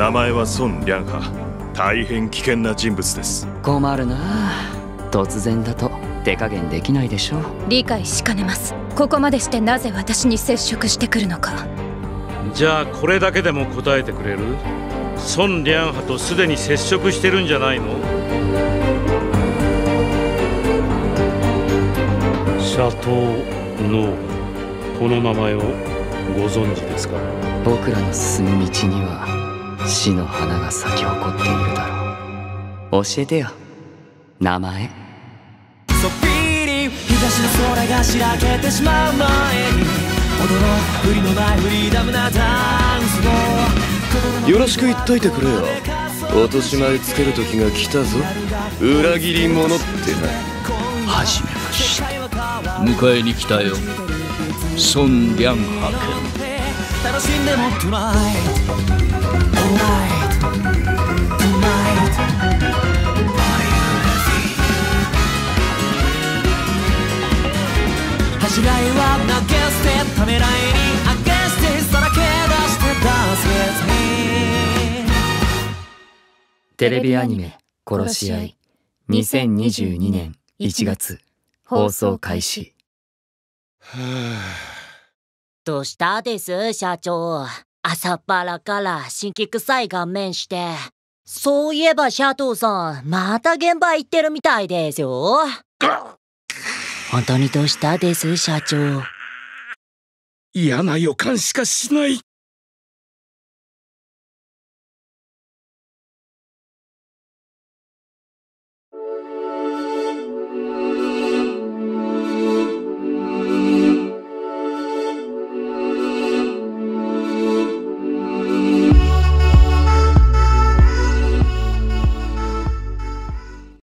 名前は孫良波。大変危険な人物です。 困るなあ。突然だと手加減できないでしょ。 理解しかねます。ここまでしてなぜ私に接触してくるのか。 じゃあこれだけでも答えてくれる？孫良波とすでに接触してるんじゃないの？シャトー・ノー、この名前をご存知ですか？ 僕らの進む道には死の花が咲き誇っているだろう。教えてよ、名前。 そっぴり東の空がしらけてしまう前に踊ろう、振りのないフリーダムなダンスを。 よろしく言っといてくれよ。落とし前つける時が来たぞ、裏切り者ってな。 はじめまして、迎えに来たよ、孫良波君。 楽しんでも Tonight Alright Tonight 恥じらいは投げ捨て、ためらいにあげしてさらけ出して出す With me。 テレビアニメ「殺し合い」2022年1月放送開始。 どうしたです社長。朝っぱらから辛気臭い顔面して。そういえばシャトーさん、また現場行ってるみたいですよ。本当にどうしたです社長。 嫌な予感しかしない。